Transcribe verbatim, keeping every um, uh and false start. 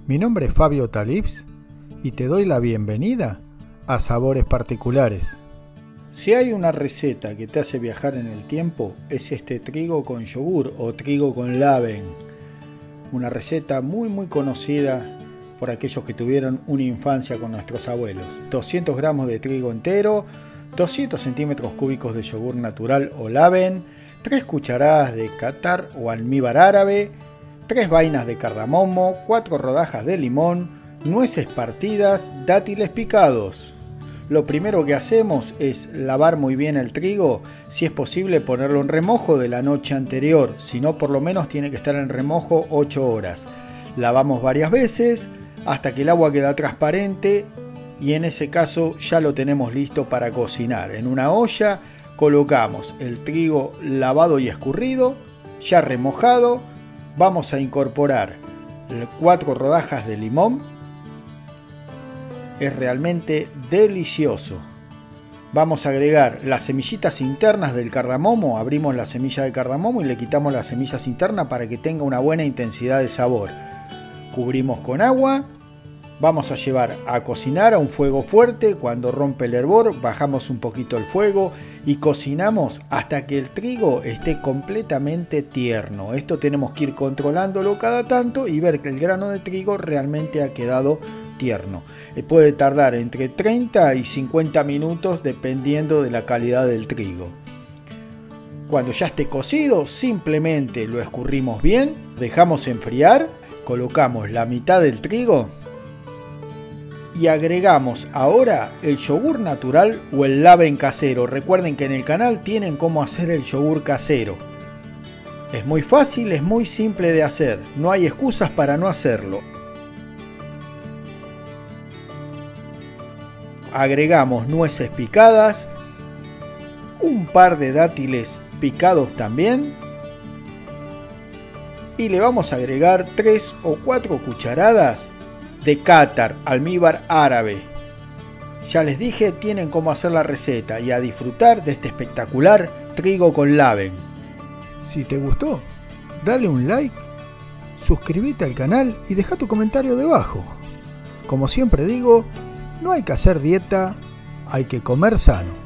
Mi nombre es Fabio Talibs y te doy la bienvenida a Sabores Particulares. Si hay una receta que te hace viajar en el tiempo, es este trigo con yogur o trigo con laven. Una receta muy muy conocida por aquellos que tuvieron una infancia con nuestros abuelos. doscientos gramos de trigo entero, doscientos centímetros cúbicos de yogur natural o laven, tres cucharadas de catar o almíbar árabe, tres vainas de cardamomo, cuatro rodajas de limón, nueces partidas, dátiles picados. Lo primero que hacemos es lavar muy bien el trigo, si es posible ponerlo en remojo de la noche anterior, si no por lo menos tiene que estar en remojo ocho horas. Lavamos varias veces hasta que el agua queda transparente y en ese caso ya lo tenemos listo para cocinar. En una olla colocamos el trigo lavado y escurrido, ya remojado. Vamos a incorporar cuatro rodajas de limón. Es realmente delicioso. Vamos a agregar las semillitas internas del cardamomo. Abrimos la semilla de cardamomo y le quitamos las semillas internas para que tenga una buena intensidad de sabor. Cubrimos con agua. Vamos a llevar a cocinar a un fuego fuerte. Cuando rompe el hervor, bajamos un poquito el fuego y cocinamos hasta que el trigo esté completamente tierno. Esto tenemos que ir controlándolo cada tanto y ver que el grano de trigo realmente ha quedado tierno. Puede tardar entre treinta y cincuenta minutos dependiendo de la calidad del trigo. Cuando ya esté cocido, simplemente lo escurrimos bien, dejamos enfriar, colocamos la mitad del trigo y agregamos ahora el yogur natural o el laven casero. Recuerden que en el canal tienen cómo hacer el yogur casero. Es muy fácil, es muy simple de hacer. No hay excusas para no hacerlo. Agregamos nueces picadas, un par de dátiles picados también. Y le vamos a agregar tres o cuatro cucharadas de catar, almíbar árabe. Ya les dije, tienen cómo hacer la receta y a disfrutar de este espectacular trigo con laven. Si te gustó, dale un like, suscríbete al canal y deja tu comentario debajo. Como siempre digo, no hay que hacer dieta, hay que comer sano.